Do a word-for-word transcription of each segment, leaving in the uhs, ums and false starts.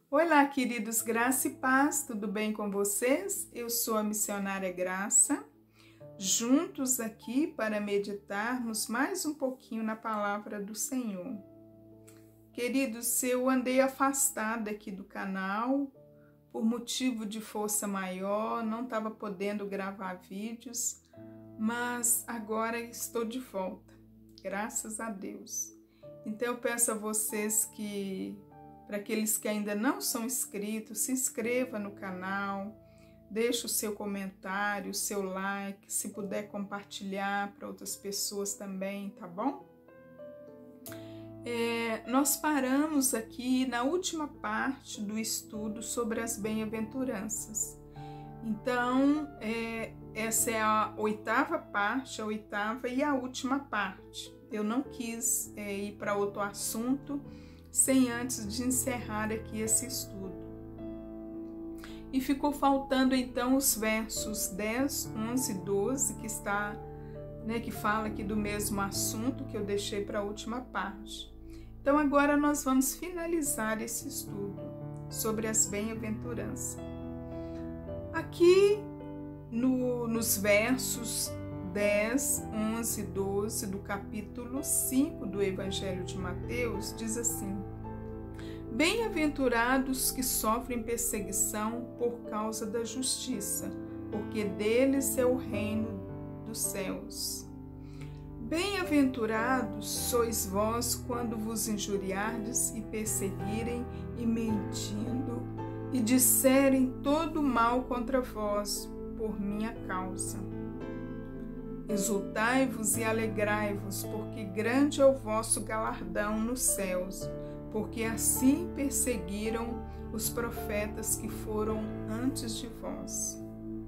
Olá, queridos, graça e paz, tudo bem com vocês? Eu sou a missionária Graça, juntos aqui para meditarmos mais um pouquinho na palavra do Senhor. Queridos, eu andei afastada aqui do canal por motivo de força maior, não estava podendo gravar vídeos, mas agora estou de volta, graças a Deus. Então eu peço a vocês que, para aqueles que ainda não são inscritos, se inscreva no canal, deixe o seu comentário, o seu like, se puder compartilhar para outras pessoas também, tá bom? É, nós paramos aqui na última parte do estudo sobre as bem-aventuranças. Então, é, essa é a oitava parte, a oitava e a última parte. Eu não quis é, ir para outro assunto sem antes de encerrar aqui esse estudo. E ficou faltando então os versos dez, onze e doze, que está, né, que fala aqui do mesmo assunto que eu deixei para a última parte. Então agora nós vamos finalizar esse estudo sobre as bem-aventuranças. Aqui no, nos versos dez, onze e doze do capítulo cinco do Evangelho de Mateus, diz assim: Bem-aventurados que sofrem perseguição por causa da justiça, porque deles é o reino dos céus. Bem-aventurados sois vós quando vos injuriardes e perseguirem e mentindo e disserem todo mal contra vós por minha causa. Exultai-vos e alegrai-vos, porque grande é o vosso galardão nos céus, porque assim perseguiram os profetas que foram antes de vós.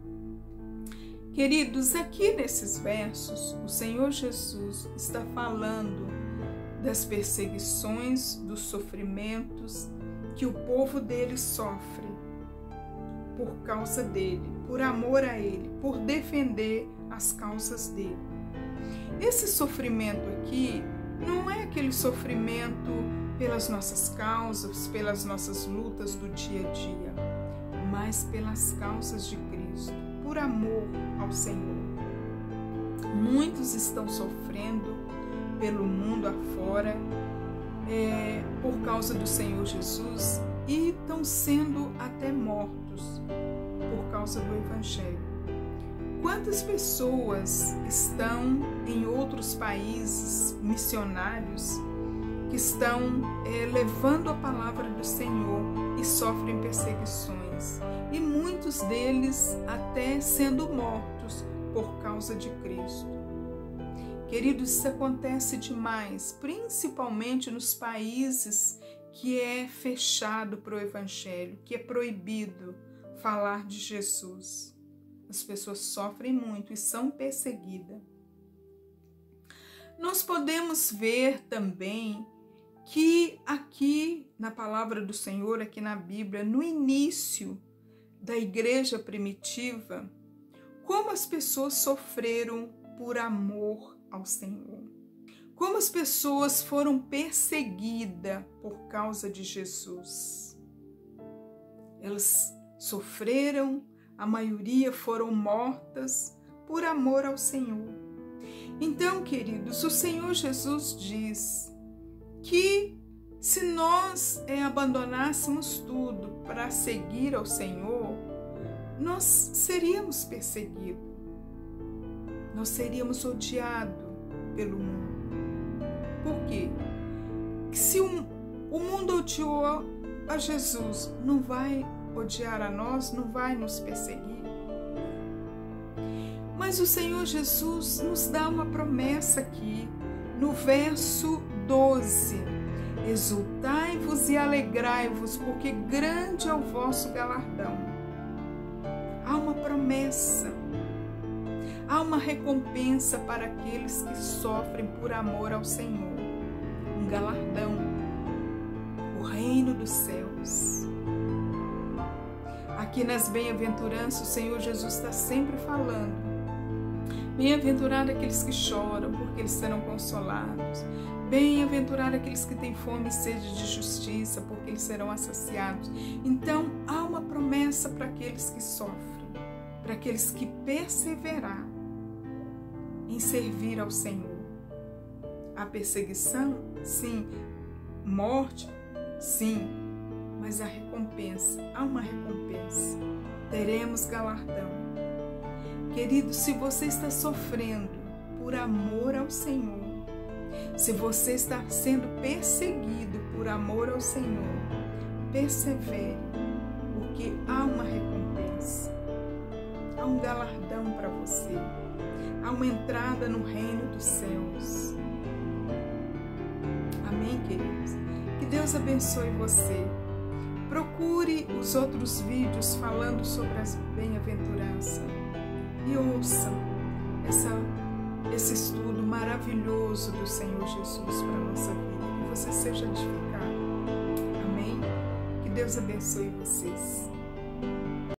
Queridos, aqui nesses versos, o Senhor Jesus está falando das perseguições, dos sofrimentos que o povo dele sofre por causa dele, por amor a ele, por defender as causas dele. Esse sofrimento aqui não é aquele sofrimento pelas nossas causas, pelas nossas lutas do dia a dia, mas pelas causas de Cristo, por amor ao Senhor. Muitos estão sofrendo pelo mundo afora é, por causa do Senhor Jesus e estão sendo até mortos por causa do Evangelho. Quantas pessoas estão em outros países missionários que estão é, levando a palavra do Senhor e sofrem perseguições, e muitos deles até sendo mortos por causa de Cristo. Queridos, isso acontece demais, principalmente nos países que é fechado para o Evangelho, que é proibido falar de Jesus. As pessoas sofrem muito e são perseguidas. Nós podemos ver também que aqui na palavra do Senhor, aqui na Bíblia, no início da igreja primitiva, como as pessoas sofreram por amor ao Senhor. Como as pessoas foram perseguidas por causa de Jesus. Elas sofreram, a maioria foram mortas por amor ao Senhor. Então, queridos, o Senhor Jesus diz que se nós é, abandonássemos tudo para seguir ao Senhor, nós seríamos perseguidos, nós seríamos odiados pelo mundo. Por quê? Porque se o, o mundo odiou a Jesus, não vai odiar a nós, não vai nos perseguir. Mas o Senhor Jesus nos dá uma promessa aqui, no verso doze. Exultai-vos e alegrai-vos, porque grande é o vosso galardão. Há uma promessa, há uma recompensa para aqueles que sofrem por amor ao Senhor. Um galardão, o reino dos céus. Aqui nas bem-aventuranças, o Senhor Jesus está sempre falando: bem-aventurados aqueles que choram, porque eles serão consolados. Bem-aventurado aqueles que têm fome e sede de justiça, porque eles serão saciados. Então, há uma promessa para aqueles que sofrem, para aqueles que perseverar em servir ao Senhor. Há perseguição? Sim. Morte? Sim. Mas a recompensa, há uma recompensa. Teremos galardão. Querido, se você está sofrendo por amor ao Senhor, se você está sendo perseguido por amor ao Senhor, persevere, porque há uma recompensa, há um galardão para você, há uma entrada no reino dos céus. Amém, queridos? Que Deus abençoe você. Procure os outros vídeos falando sobre as bem-aventuranças e ouça essa, esse estudo maravilhoso do Senhor Jesus para a nossa vida. Que você seja edificado. Amém? Que Deus abençoe vocês.